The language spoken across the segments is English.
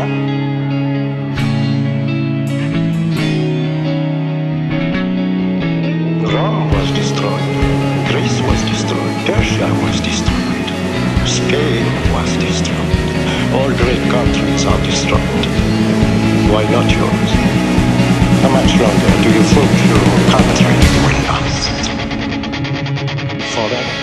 Rome was destroyed, Greece was destroyed, Persia was destroyed, Spain was destroyed. All great countries are destroyed. Why not yours? How much longer do you think your country will last? Forever?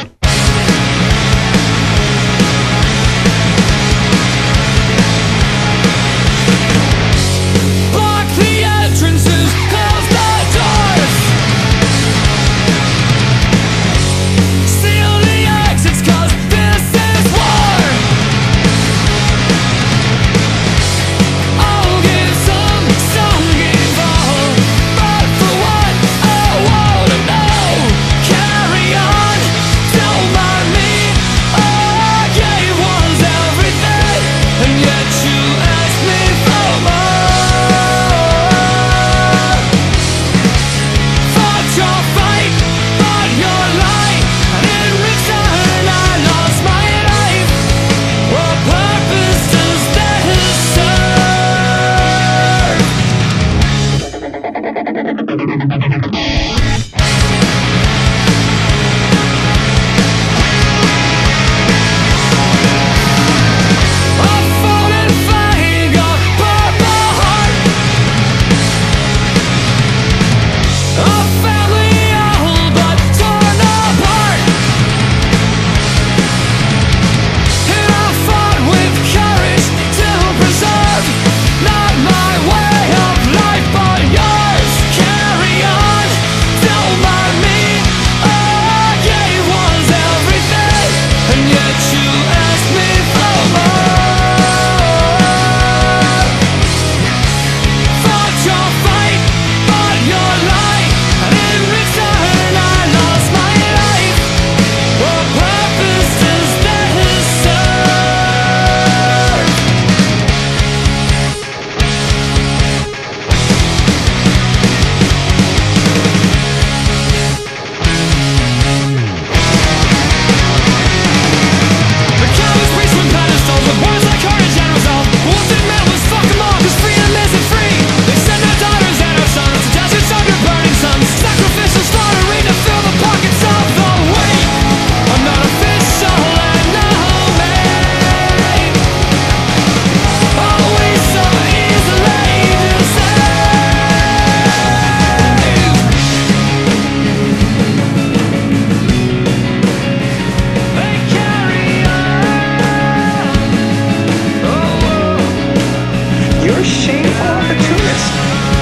You're a shameful opportunist.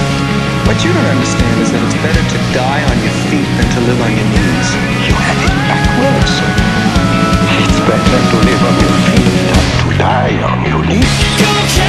What you don't understand is that it's better to die on your feet than to live on your knees. You have it backwards. It's better to live on your feet than to die on your knees.